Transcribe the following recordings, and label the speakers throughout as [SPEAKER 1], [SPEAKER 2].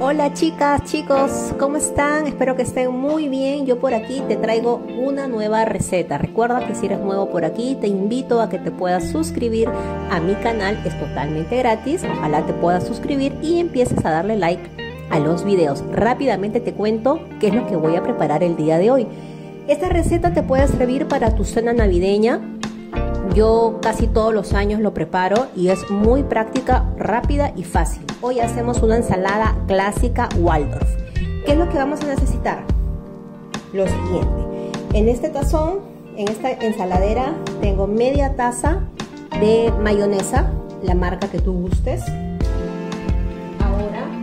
[SPEAKER 1] Hola chicas, chicos, ¿cómo están? Espero que estén muy bien. Yo por aquí te traigo una nueva receta. Recuerda que si eres nuevo por aquí, te invito a que te puedas suscribir a mi canal. Es totalmente gratis. Ojalá te puedas suscribir y empieces a darle like a los videos. Rápidamente te cuento qué es lo que voy a preparar el día de hoy. Esta receta te puede servir para tu cena navideña. Yo casi todos los años lo preparo y es muy práctica, rápida y fácil. Hoy hacemos una ensalada clásica Waldorf. ¿Qué es lo que vamos a necesitar? Lo siguiente. En este tazón, en esta ensaladera, tengo media taza de mayonesa, la marca que tú gustes. Ahora,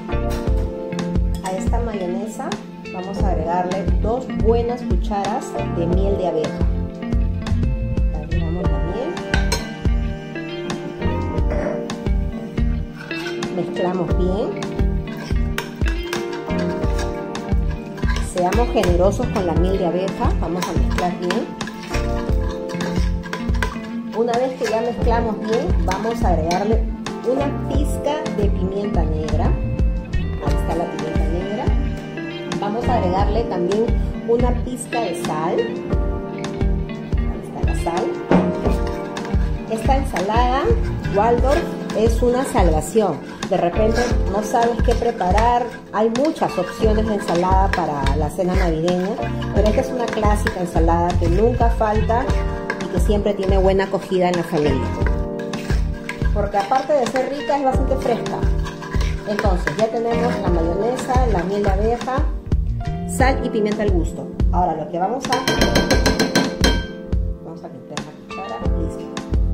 [SPEAKER 1] a esta mayonesa vamos a agregarle 2 buenas cucharas de miel de abeja. Mezclamos bien. Seamos generosos con la miel de abeja. Vamos a mezclar bien. Una vez que ya mezclamos bien, vamos a agregarle una pizca de pimienta negra. Ahí está la pimienta negra. Vamos a agregarle también una pizca de sal. Ahí está la sal. Esta ensalada Waldorf es una salvación. De repente no sabes qué preparar, hay muchas opciones de ensalada para la cena navideña, pero esta es una clásica ensalada que nunca falta y que siempre tiene buena acogida en la familia. Porque aparte de ser rica, es bastante fresca. Entonces ya tenemos la mayonesa, la miel de abeja, sal y pimienta al gusto. Ahora lo que vamos a limpiar la cuchara. Listo.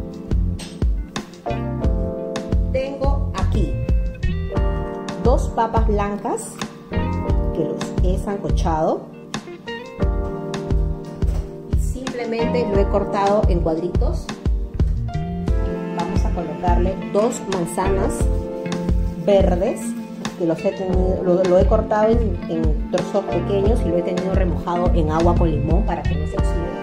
[SPEAKER 1] Tengo aquí 2 papas blancas que los he sancochado. Simplemente lo he cortado en cuadritos. Vamos a colocarle 2 manzanas verdes que los he tenido, lo he cortado en trozos pequeños y lo he tenido remojado en agua con limón para que no se oxide.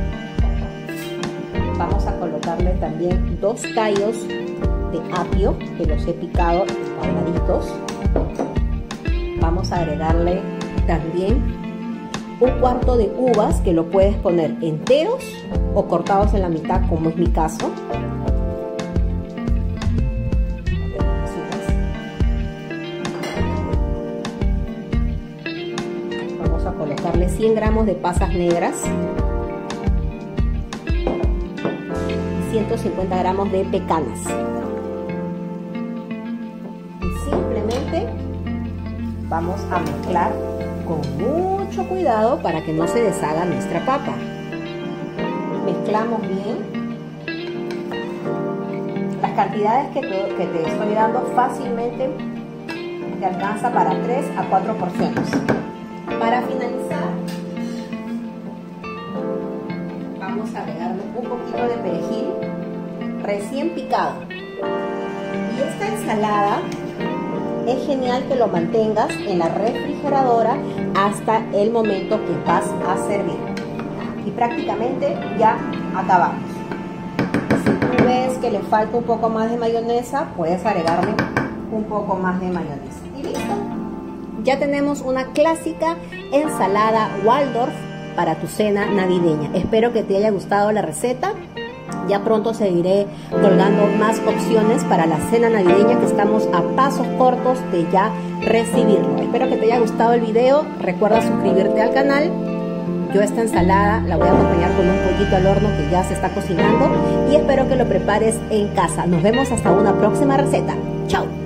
[SPEAKER 1] Vamos a colocarle también 2 tallos de apio que los he picado en cuadraditos. Vamos a agregarle también 1/4 de uvas que lo puedes poner enteros o cortados en la mitad, como es mi caso. Vamos a colocarle 100 gramos de pasas negras, 150 gramos de pecanas. Vamos a mezclar con mucho cuidado para que no se deshaga nuestra papa. Mezclamos bien. Las cantidades que te estoy dando fácilmente te alcanza para 3 a 4 porciones. Para finalizar, vamos a agregarle un poquito de perejil recién picado. Y esta ensalada es genial que lo mantengas en la refrigeradora hasta el momento que vas a servir. Y prácticamente ya acabamos. Si tú ves que le falta un poco más de mayonesa, puedes agregarle un poco más de mayonesa. Y listo. Ya tenemos una clásica ensalada Waldorf para tu cena navideña. Espero que te haya gustado la receta. Ya pronto seguiré colgando más opciones para la cena navideña, que estamos a pasos cortos de ya recibirlo. Espero que te haya gustado el video. Recuerda suscribirte al canal. Yo esta ensalada la voy a acompañar con un pollito al horno que ya se está cocinando y espero que lo prepares en casa. Nos vemos hasta una próxima receta. ¡Chao!